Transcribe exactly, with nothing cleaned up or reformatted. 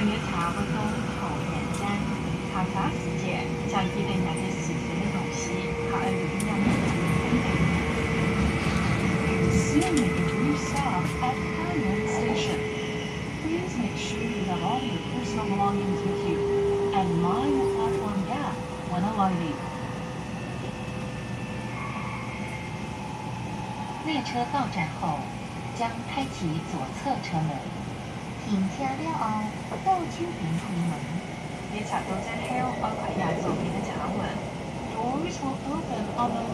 日差不多頭人間，查查時節，就決定那些事情的同時，下一年音樂決定。Soon make a brief stop at Hanyang Station. Please make sure you have all your personal belongings with you, and mind the platform gap when alighting. 列車到站後，將開啟左側車門。停車了後，右手邊開門。 列車到站後，開啟右邊嘅車門。Doors will open on the